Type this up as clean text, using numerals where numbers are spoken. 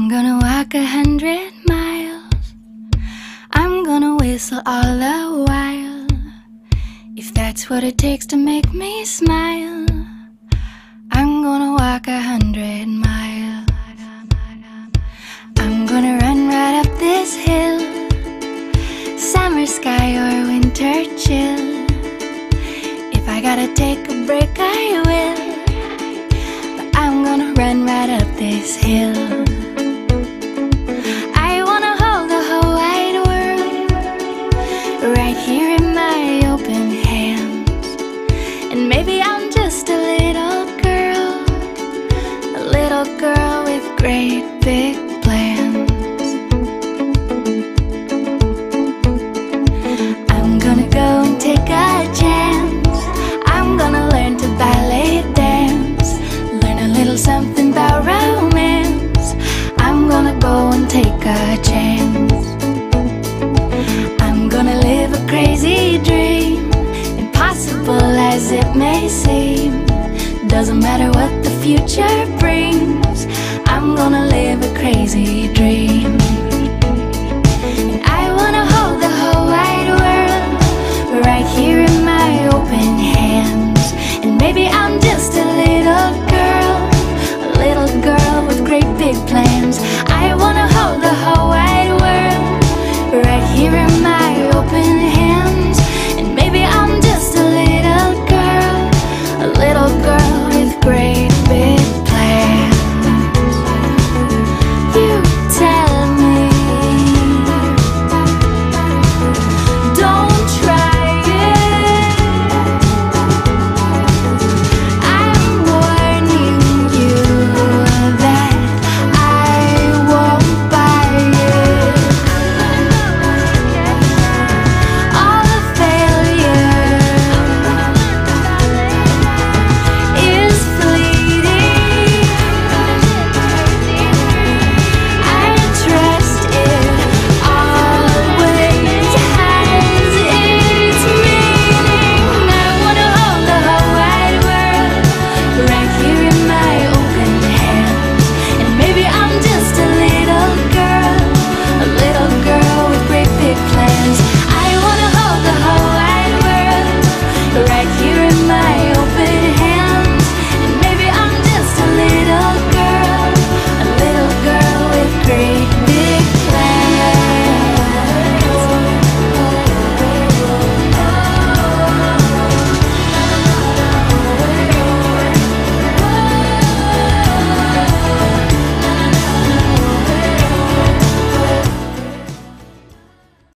I'm gonna walk 100 miles. I'm gonna whistle all the while. If that's what it takes to make me smile, I'm gonna walk 100 miles. I'm gonna run right up this hill, summer sky or winter chill. If I gotta take a break, I will, but I'm gonna run right up this hill. I wanna hold the whole wide world right here in my open hands. And maybe I'm just a little girl with great big plans. I'm gonna go and take a chance. I'm gonna learn to ballet dance, learn a little something about romance. I'm gonna go and take a chance. I'm gonna live a crazy dream, impossible as it may seem. Doesn't matter what the future brings, I'm gonna live a crazy dream. And I wanna hold the whole wide world right here in my open hands. And maybe I'm just a little girl with great big plans.